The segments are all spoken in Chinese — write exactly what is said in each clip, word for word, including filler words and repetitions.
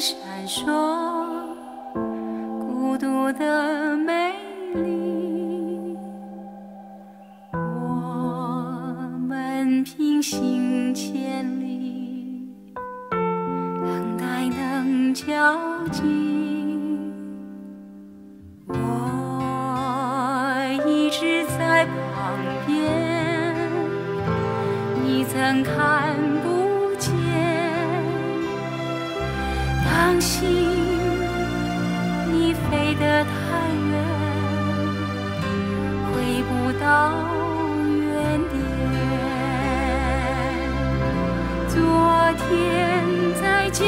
闪烁，孤独的美丽。我们平行千里，等待能交集。我一直在旁边，你怎看不见？当心你飞得太远，回不到原点。昨天再见，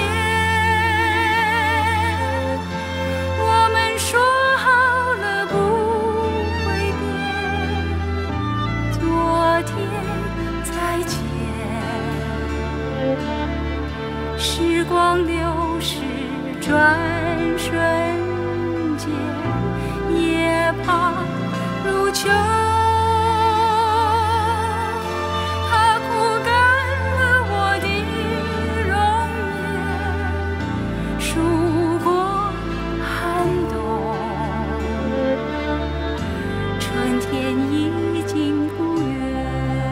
我们说好了不会变。昨天再见，时光流逝转瞬间，夜爬如秋，它枯干了我的容颜，数过寒冬，春天已经不远。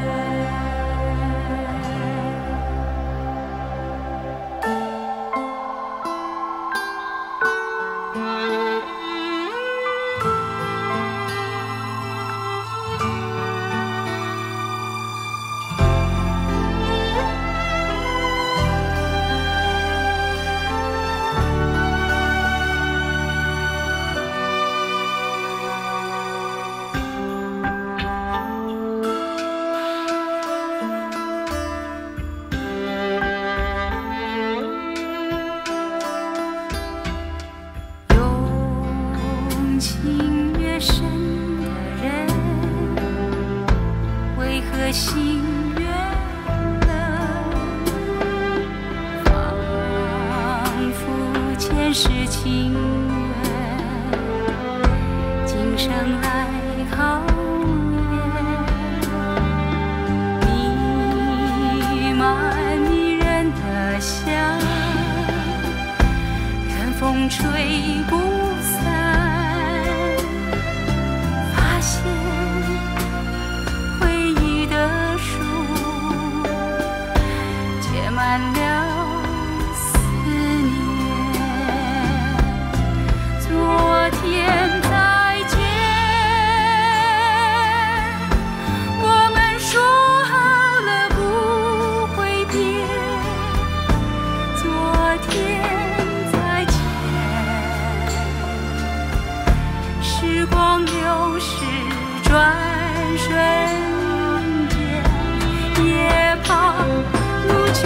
情越深的人，为何心越冷？仿佛前世情缘，今生来好缘。弥漫迷人的香，任风吹不散。满了思念，昨天再见，我们说好了不会变。昨天再见，时光流逝转瞬间，夜爬如秋。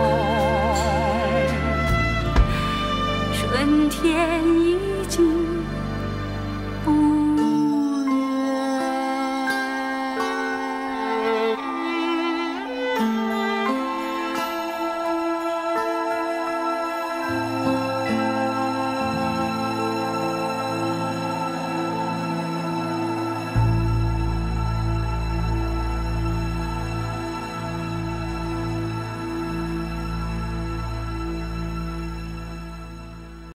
春天已经